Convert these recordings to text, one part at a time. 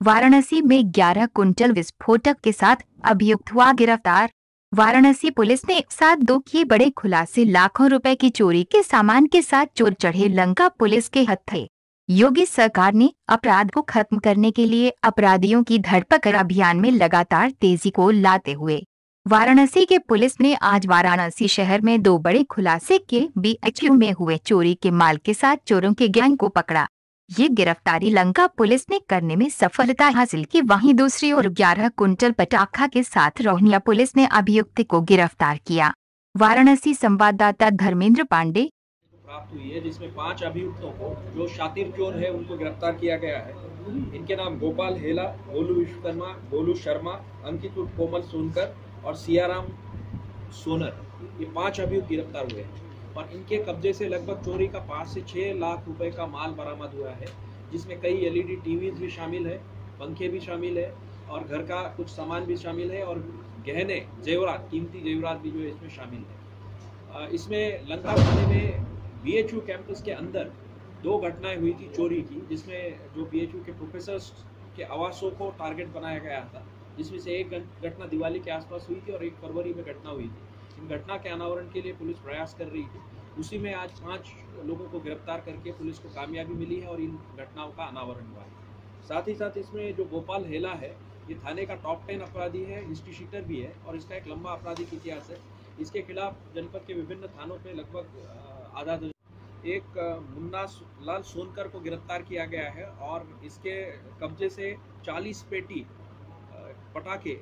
वाराणसी में 11 कुंटल विस्फोटक के साथ अभियुक्त हुआ गिरफ्तार। वाराणसी पुलिस ने एक साथ दो किए बड़े खुलासे। लाखों रुपए की चोरी के सामान के साथ चोर चढ़े लंका पुलिस के हत्थे। योगी सरकार ने अपराध को खत्म करने के लिए अपराधियों की धरपकड़ अभियान में लगातार तेजी को लाते हुए वाराणसी के पुलिस ने आज वाराणसी शहर में दो बड़े खुलासे किए। बीएचयू में हुए चोरी के माल के साथ चोरों के गैंग को पकड़ा। ये गिरफ्तारी लंका पुलिस ने करने में सफलता हासिल की। वहीं दूसरी ओर 11 कुंटल पटाखा के साथ रोहनिया पुलिस ने अभियुक्त को गिरफ्तार किया। वाराणसी संवाददाता धर्मेंद्र पांडे। प्राप्त हुई है जिसमें 5 अभियुक्तों को जो शातिर चोर है उनको गिरफ्तार किया गया है। इनके नाम गोपाल हेला, गोलू विश्वकर्मा, गोलू शर्मा, अंकित उर्फ कोमल सोनकर और सियाराम सोनर, ये 5 अभियुक्त गिरफ्तार हुए हैं और इनके कब्जे से लगभग चोरी का 5 से 6 लाख रुपए का माल बरामद हुआ है, जिसमें कई एलईडी टीवीज भी शामिल है, पंखे भी शामिल है और घर का कुछ सामान भी शामिल है और गहने जेवरात, कीमती जेवरात भी जो है इसमें शामिल है। इसमें लंका थाने में बीएचयू कैंपस के अंदर 2 घटनाएं हुई थी चोरी की, जिसमें जो बीएचयू के प्रोफेसर्स के आवासों को टारगेट बनाया गया था, जिसमें से एक घटना दिवाली के आसपास हुई थी और 1 फरवरी में घटना हुई थी। इन घटना के अनावरण के लिए पुलिस प्रयास कर रही थी। उसी में आज 5 लोगों को गिरफ्तार करके पुलिस को कामयाबी मिली है और इन घटनाओं का अनावरण हुआ है। साथ ही साथ इसमें जो गोपाल हेला है, ये थाने का टॉप 10 अपराधी है, हिस्ट्री शीटर भी है और इसका एक लंबा आपराधिक इतिहास है। इसके खिलाफ जनपद के विभिन्न थानों पे लगभग आधा दर्जन। एक मुन्ना लाल सोनकर को गिरफ्तार किया गया है और इसके कब्जे से 40 पेटी पटाखे,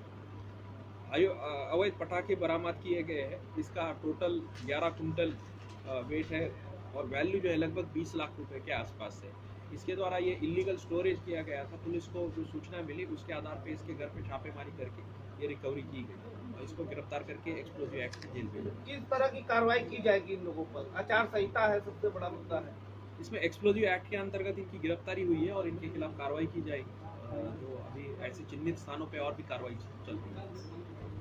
अवैध पटाखे बरामद किए गए हैं। इसका टोटल 11 कुंटल वेट है और वैल्यू जो है लगभग 20 लाख रुपए के आसपास है। इसके द्वारा ये इलीगल स्टोरेज किया गया था। पुलिस को जो सूचना मिली उसके आधार पे इसके घर पे छापेमारी करके ये रिकवरी की गई और इसको गिरफ्तार करके एक्सप्लोजिव एक्ट जेल भेजा। किस तरह की कार्रवाई की जाएगी इन लोगों पर? आचार संहिता है, सबसे बड़ा मुद्दा है। इसमें एक्सप्लोजिव एक्ट के अंतर्गत इनकी गिरफ्तारी हुई है और इनके खिलाफ कार्रवाई की जाएगी। जो अभी ऐसे चिन्हित स्थानों पे और भी कार्रवाई चल रही है।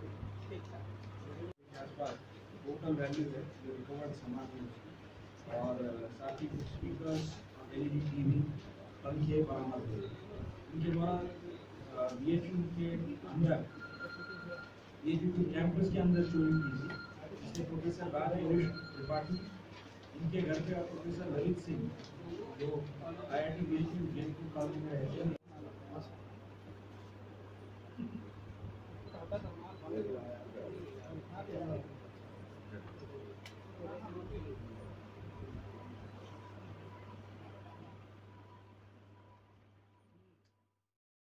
टोटल वैल्यू है जो रिकवर्ड सामान है और साथ ही कुछ स्पीकर्स, एलईडी टीवी, पंखे बरामद हुए। इनके द्वारा बीएचयू के अंदर ये जो कैंपस के अंदर चोरी की थी, इसके प्रोफेसर राजेश त्रिपाठी, इनके घर पे प्रोफेसर ललित सिंह जो आईआईटी बीएचयू जयपुर कॉलेज में रहते हैं।